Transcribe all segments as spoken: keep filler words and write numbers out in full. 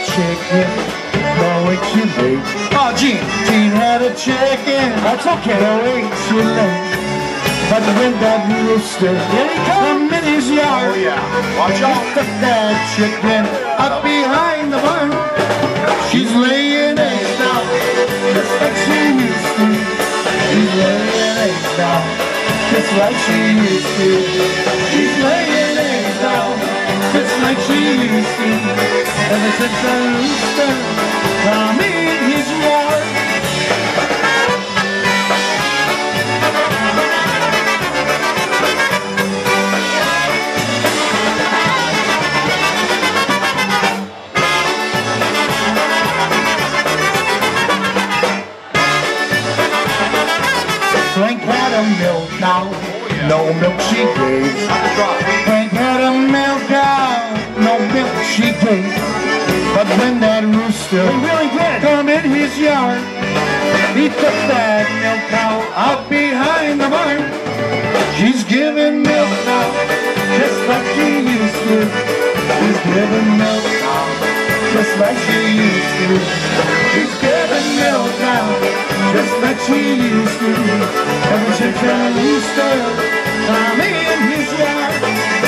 chicken, no way too late. Oh, Gene. Gene had a chicken, That's okay. no way too late. But when that rooster did come in his yard, Oh, yeah. Watch he out. took that chicken up behind the barn. She's laying eggs now, just like she used to. She's laying eggs now, just like she used to. She's laying eggs now, just like she used to. Ever since the rooster come in his yard. Frank had a milk cow, no milk she gave. Frank had a milk cow, no milk she gave. But when that rooster He really did. come in his yard, he took that milk cow out behind the barn. She's giving milk now, just like she used to. She's giving milk now, just like she used to. She's giving milk now, just like she used to. Ever since that rooster come in his yard.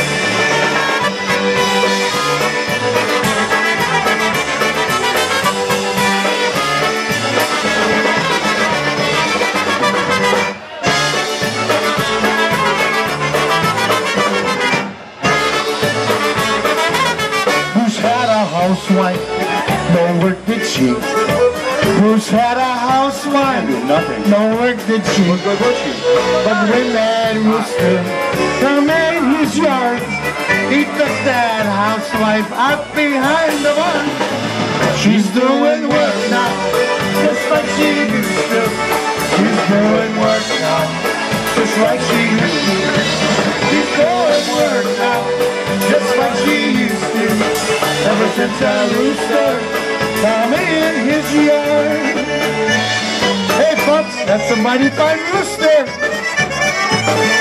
Who's had a housewife? No work did she. Who's had a housewife? Nothing. No work did she. Good bushy. But when that rooster come in his yard, he took that housewife out behind the barn. She's doing work now, just like she used to. She's doing work now, just like she used to. She's doing work now, just like she used to. Ever since that rooster come in his yard. Hey folks, that's a mighty fine rooster.